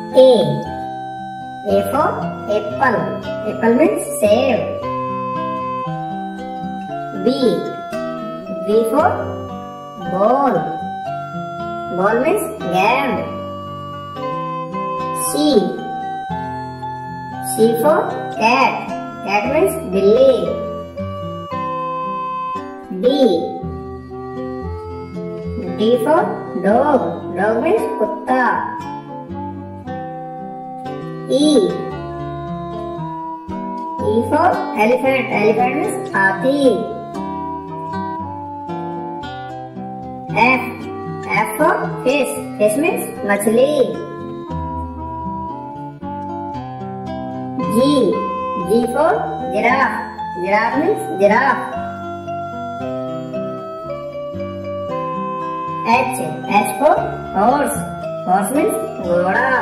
A. A for apple. Apple means save. B. B for ball. Ball means game. C. C for cat. Cat means billy. D. D for dog. Dog means kutta. E. E for elephant. Elephant means hathi. F. F for fish. Fish means machli. G. G for giraffe. Giraffe means giraffe. H. H for horse. Horse means ghoda.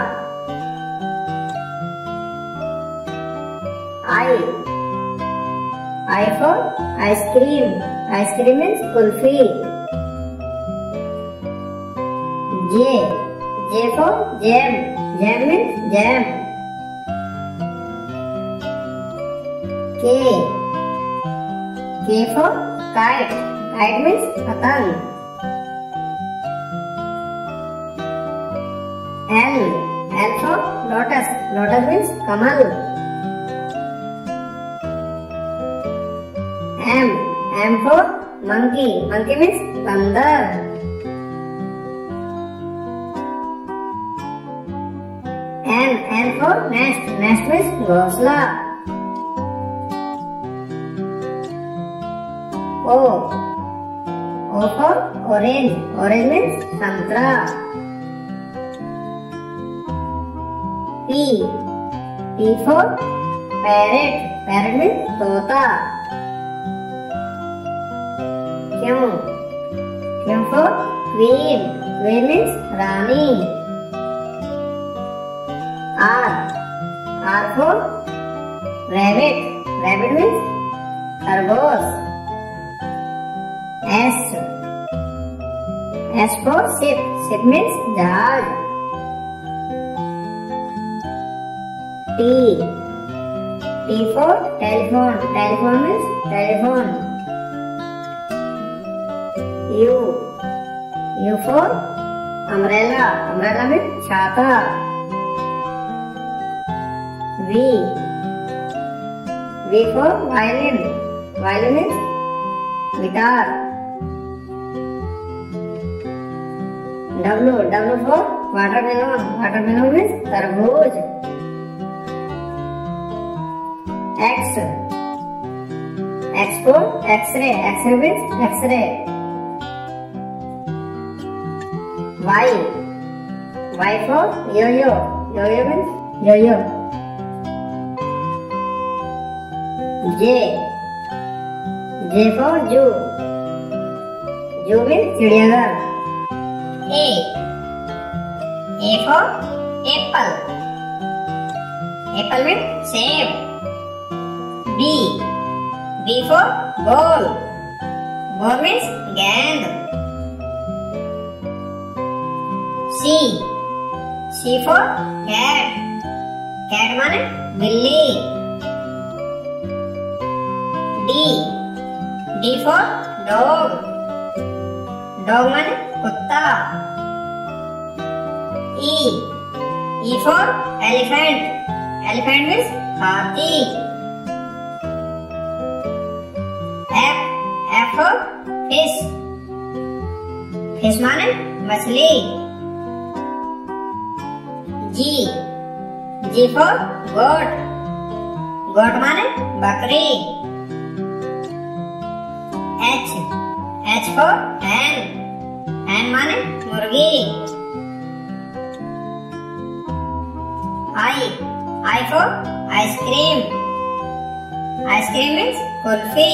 I for ice cream. Ice cream means kulfi. J. J for jam. Jam means jam. K. K for kite. Kite means patang. L. L for lotus. Lotus means kamal. M. M for monkey. Monkey means bandar. N. N for nest. Nest means ghosla. O. O for orange. Orange means santra. P. P for parrot. Parrot means tota. Q. Q for queen. Queen means rani. R. R for rabbit. Rabbit means khargosh. S. S for ship. Ship means jahaz. T. T for telephone. Telephone means telephone. U. U for umbrella. Umbrella means chhata. V. V for violin. Violin means guitar. W. W for watermelon. Watermelon means tarbooj. X. X for X-ray. X-ray means X-ray. Y. Y for yo-yo. Yo-yo means yo-yo. J. J for zoo. Zoo means चिड़ियाघर. A. A for apple. Apple means सेब. B. B for ball. Ball means गेंद. C. C for cat. Cat माने बिल्ली. D. D for dog. Dog माने कुत्ता. E. E for elephant. Elephant means हाथी. F. F for fish. Fish माने मछली. G. G for goat. Goat माने बकरी. H. H for hen. Hen माने मुर्गी. I for ice cream. Ice cream means kulfi.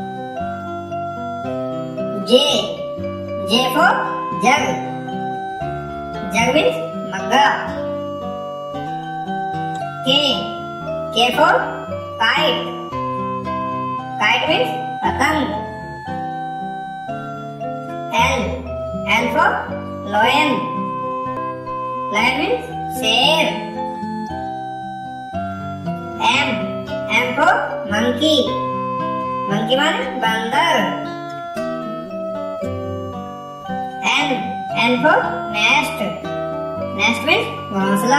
J. J for jug. Jug means magga. K. K for kite. Kite means patang. L. L for lion. Lion means शेर। M for monkey, monkey माने बंदर। N for nest, nest means घोंसला।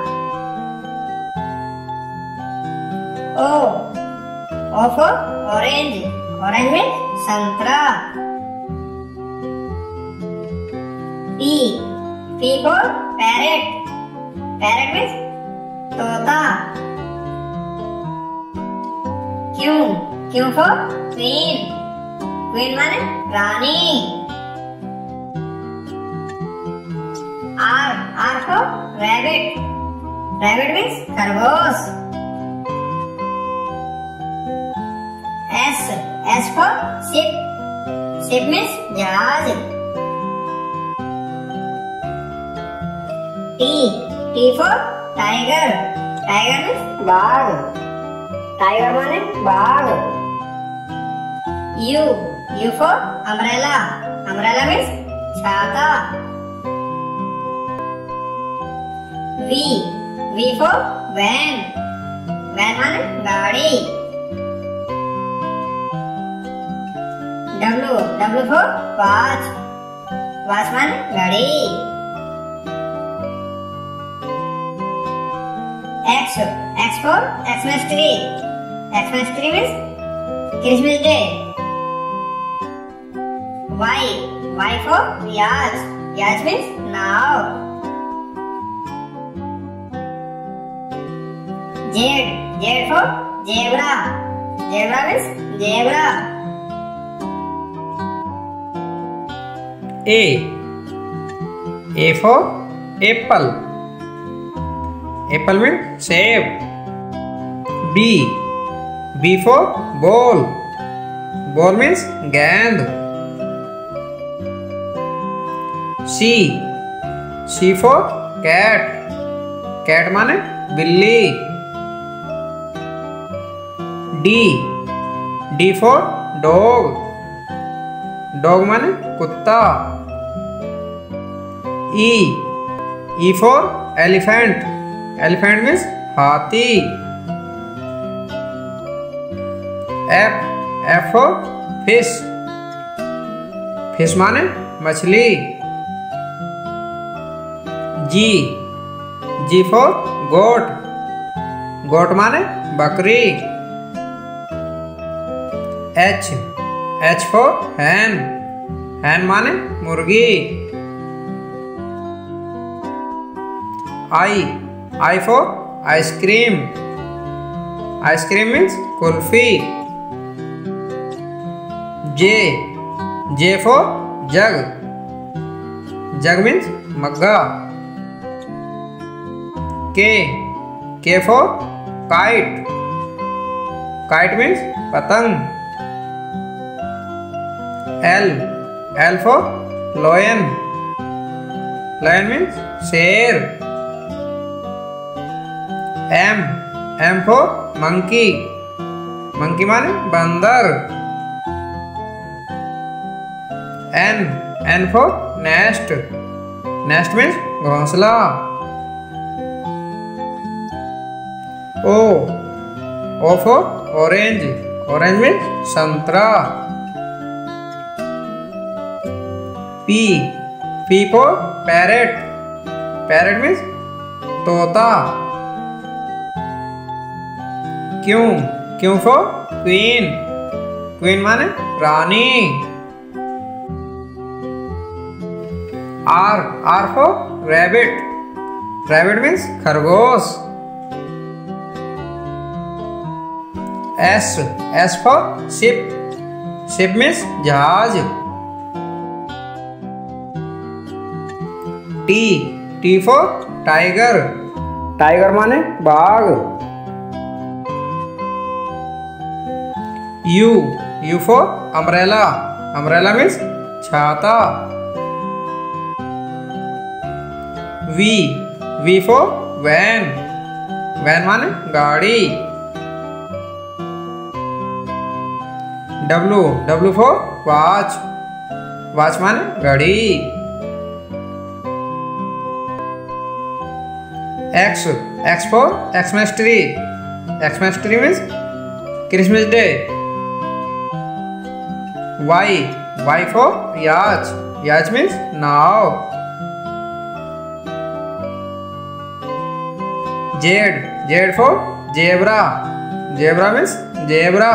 O for orange, orange means संतरा। P for parrot, parrot means तोता। Q for queen, queen माने रानी। R for rabbit, rabbit means खरगोश। S for ship, ship means जहाज। T for tiger, tiger means बाघ, tiger माने बाघ। U for umbrella, umbrella means छाता। V for van, van माने गाड़ी। W for watch, watch माने घड़ी। X for Xmas tree, Xmas tree means Christmas day। Y for yacht, yacht means now. Z for zebra, zebra means zebra। A for apple, apple means सेब। B for ball, ball means गेंद। C for cat, cat माने बिल्ली। D for dog, dog माने कुत्ता। E for elephant, elephant means हाथी। F for fish, fish माने मछली। G for goat, goat माने बकरी। H for hen, hen माने मुर्गी। I for ice cream, ice cream means kulfi. J for jug, jug means मग्गा। K for kite, kite means पतंग। L for lion, lion means शेर। M for monkey, monkey माने बंदर। N for nest, nest means घोंसला। O for orange, orange means संतरा। P for parrot, parrot means तोता। Q for queen, queen माने रानी। R for rabbit, rabbit means खरगोश। S for ship, ship means जहाज। T for tiger, tiger माने बाघ। U for umbrella, umbrella means छाता। V for van, van माने गाड़ी। W for watch, watch माने घड़ी। X. X for Xmas tree. Xmas tree means Christmas day. Y. Y for yacht. Yacht means now. Z. Z for zebra. Zebra means zebra.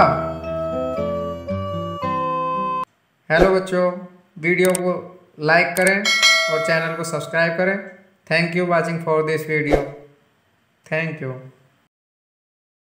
Hello बच्चों, video को like करें और channel को subscribe करें। Thank you watching for this video. Thank you.